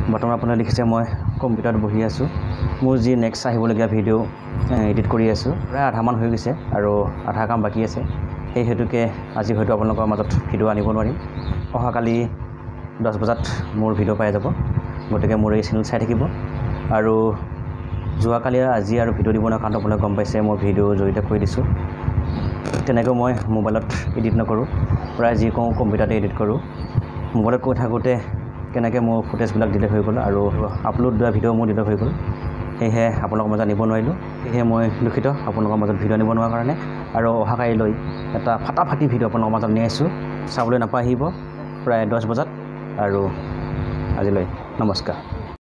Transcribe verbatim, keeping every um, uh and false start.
বৰ্তমান আপোনালোকে দেখিছে মই কম্পিউটাৰত বহি আছোঁ মোৰ যি নেক্সট আহিবলগীয়া ভিডিঅ' এডিট কৰি আছোঁ প্ৰায় আধামান হৈ গৈছে আৰু আধা কাম বাকী আছে সেই হেতুকে আজি হয়তো আপোনালোকৰ মাজত ভিডিঅ' আনিব নোৱাৰিম অহাকালি দহ বজাত মোৰ ভিডিঅ' পাই যাব গতিকে মোৰ এই চেনেল চাই থাকিব আৰু যোৱাকালি আজি আৰু ভিডিঅ' দিব নোৱাৰা কাৰণ আপোনালোকে গম পাইছে মই ভিডিঅ' জড়িত কৰি দিছোঁ তেনেকৈ মই মোবাইলত এডিট নকৰোঁ প্ৰায় যি কওঁ কম্পিউটাৰতে এডিট কৰোঁ মোবাইলত কৈ থাকোঁতে কেনেকৈ মোৰ ফুটেজবিলাক ডিলিট হৈ গ'ল আৰু আপলোড দিয়া ভিডিঅ' মোৰ ডিলিট হৈ গ'ল সেয়েহে আপোনালোকৰ মাজত আনিব নোৱাৰিলোঁ সেয়েহে মই দুখিত আপোনালোকৰ মাজত ভিডিঅ' আনিব নোৱাৰা কাৰণে আৰু অহাকালিলৈ এটা ফাটাফাটি ভিডিঅ' আপোনালোকৰ মাজত নি আছোঁ চাবলৈ নাপাহৰিব প্ৰায় দহ বজাত আৰু আজিলৈ নমস্কাৰ।